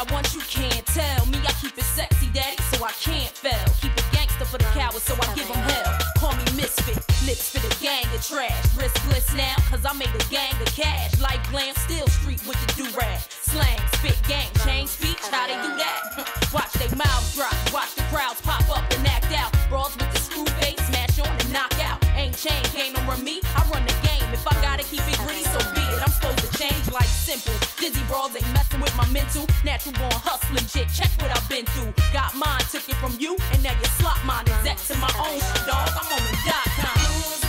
I want, you can't tell. Me, I keep it sexy, daddy, so I can't fail. Keep it gangster for the cowards, so I give them hell. Call me misfit, lips for the gang of trash. Riskless now, cause I made a gang of cash. Life glam, still street with the do-rag. Slang, spit, gang, change speech, how they do that? Watch they mouths drop, watch the crowds pop up and act out. Brawls with the screw face, smash on and knock out. Ain't chain, can't run me, I run the game. If I gotta keep it greedy, so be it. I'm supposed to change like simple. Dizzy brawls ain't messing with my mental. Natural born hustling shit, check what I've been through. Got mine, took it from you, and now you slot mine. Exec to my own shit, dog, I'm on the .com.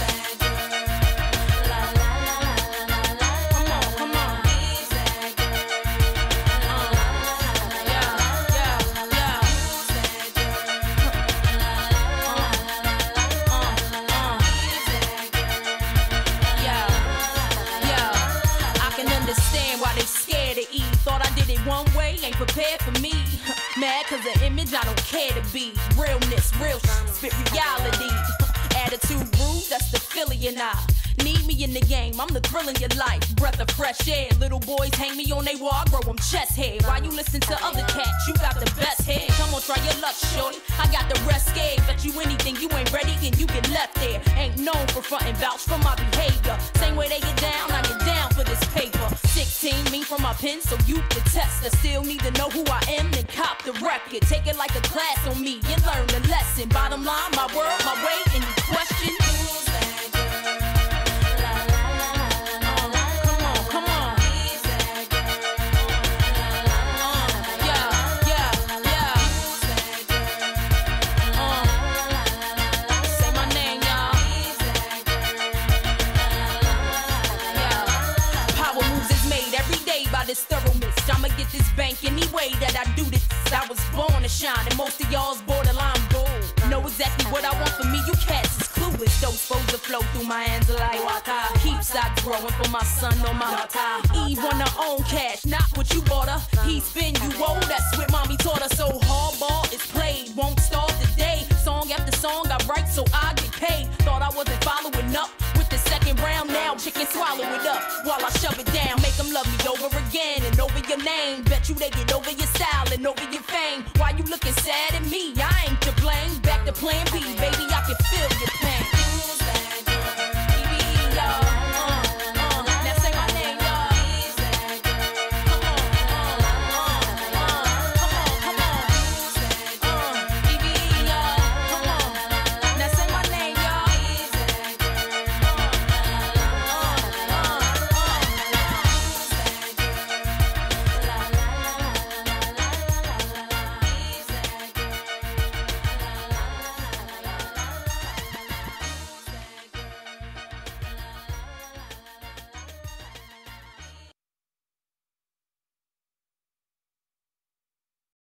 Thought I did it one way, ain't prepared for me. Mad cause the image I don't care to be. Realness, real spit reality. Attitude rude, that's the Philly and I. Need me in the game, I'm the thrill in your life. Breath of fresh air, little boys hang me on they wall, I grow them chest hair. While you listen to other cats, you got the best hair. Come on, try your luck, shorty, I got the rest scared. Bet you anything, you ain't ready and you get left there. Ain't known for frontin' vouch for my behavior. Same way they get down, I get down for this paper. 16, me from my pen, so you can test. I still need to know who I am, then cop the record. Take it like a class on me, you learn the lesson. Bottom line, my world, my way, any question? Who's that girl? This thoroughness, I'ma get this bank any way that I do this. I was born to shine, and most of y'all's borderline gold. Know exactly what I want for me, you cats is clueless. Those supposed to flow through my hands like water. Keep socks growing for my son on my water. Eve on her own cash, not what you bought her. He spin you old, that's what mommy taught her. So hardball is played, won't start today. Song after song I write so I get paid. Thought I wasn't following up with the second round, now chicken swallow it up while I shove it down. Make them love me over again and over your name. Bet you they get over your style and over your fame. Why you looking sad at me? I ain't to blame. Back to plan B, baby, I can feel your